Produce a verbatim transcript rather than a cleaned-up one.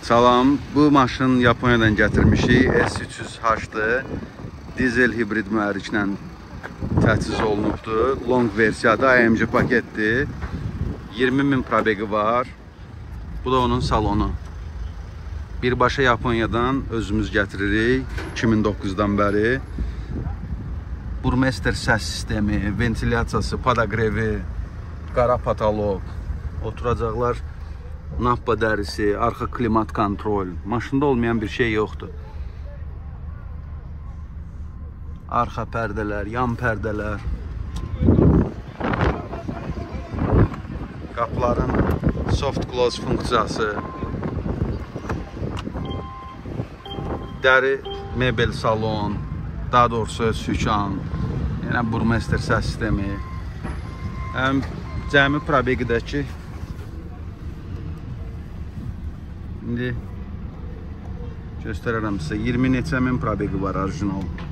Salam, bu maşın Yaponiyadan gətirmişik. S üç yüz H-dır. Dizel hibrid mühərriklə təchiz olunubdur. Long versiyada A M G paketdir. iyirmi min probegi var. Bu da onun salonu. Birbaşa Yaponiyadan özümüz gətiririk. iki min doqquzdan bəri. Burmester səs sistemi, ventilyasiyası, podagrevi, qara patolog, oturacaqlar, nappa dərisi, arxa klimat kontrol. Maşında olmayan bir şey yoxdur. Arxa pərdələr, yan pərdələr. Qapıların soft close funksiyası. Dəri mebel salon, daha doğrusu sükan, yəni Burmester səs sistemi. Həm cəmi probegidəki İndi göstərərəm sizə. iyirmi neçə min probegi var orijinal.